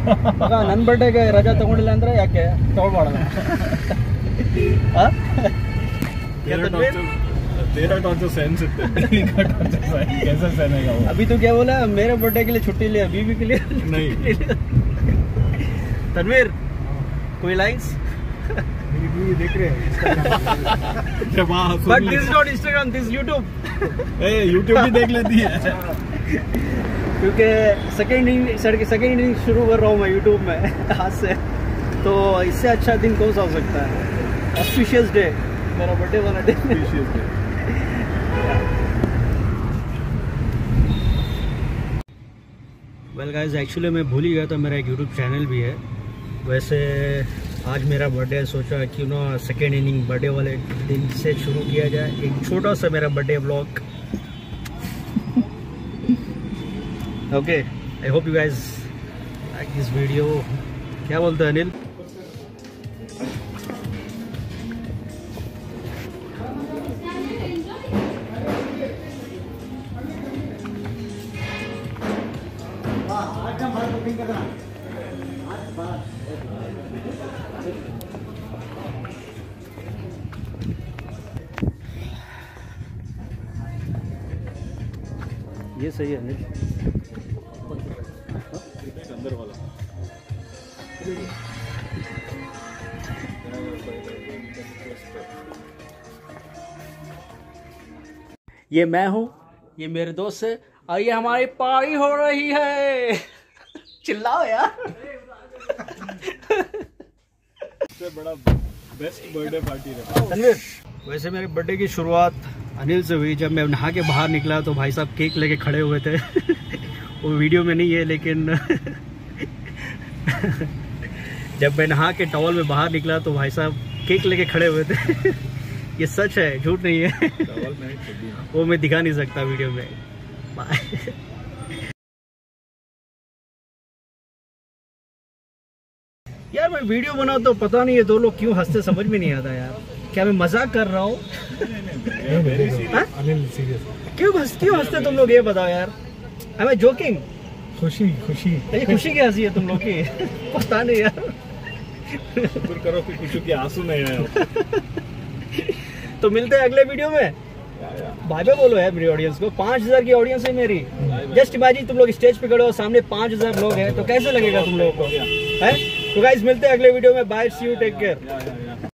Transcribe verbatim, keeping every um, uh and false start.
ನನ್ನ ಬರ್ಡೇಗೆ ರಜಾ ತಗೊಂಡಿಲ್ಲ ಅಂದ್ರೆ ಯಾಕೆ ತಗೊಳ್ಬಾರ್ದು? अभी तो क्या बोला, मेरे बर्थडे के लिए छुट्टी लिया, बीवी के लिए नहीं। तनवीर कोई लाइन्स? देख रहे हैं but this not Instagram, this YouTube. YouTube भी देख लेती है क्योंकि सेकेंड इनिंग सेकेंड इनिंग शुरू कर रहा हूँ मैं यूट्यूब में आज से, तो इससे अच्छा दिन कौन सा हो सकता है? ऑस्पिशियस डे, मेरा बर्थडे वाला डे। वेल गाइस, एक्चुअली मैं भूल ही गया था मेरा एक यूट्यूब चैनल भी है। वैसे आज मेरा बर्थडे है, सोचा क्यों ना सेकेंड इनिंग बर्थडे वाले दिन से शुरू किया जाए, एक छोटा सा मेरा birthday vlog. Okay, I hope you guys like this video. क्या बोलते हैं अनिल? ये सही है अनिल, अंदर वाला। ये मैं हूँ, ये मेरे दोस्त है, और ये हमारी पार्टी हो रही है। चिल्लाओ यार। सबसे बड़ा बेस्ट बर्थडे पार्टी है। वैसे मेरे बर्थडे की शुरुआत अनिल से हुई। जब मैं नहा के बाहर निकला तो भाई साहब केक लेके खड़े हुए थे। वो वीडियो में नहीं है, लेकिन जब मैं नहा के टॉवल में बाहर निकला तो भाई साहब केक लेके खड़े हुए थे। ये सच है, झूठ नहीं है। वो मैं दिखा नहीं सकता वीडियो में। बाय। यार मैं वीडियो बनाता तो पता नहीं है दो लोग क्यों हंसते, समझ में नहीं आता यार। क्या मैं मजाक कर रहा हूँ? क्यों हंस क्यों हंसते तुम लोग, ये बताओ यार। I am joking. खुशी खुशी ये खुशी की हंसी है तुम लोग की। पता नहीं यार। शुक्र करो कि खुशी के आंसू नहीं आए। तो मिलते हैं अगले वीडियो में। बाय बाय बोलो यार मेरी ऑडियंस को। पाँच हजार की ऑडियंस है मेरी। जस्ट इमेजिन तुम लोग स्टेज पे खड़े हो, सामने पाँच हजार लोग हैं, तो कैसे लगेगा तुम लोगों को? है तो गाइस, मिलते हैं अगले वीडियो में। Bye, see you, take care.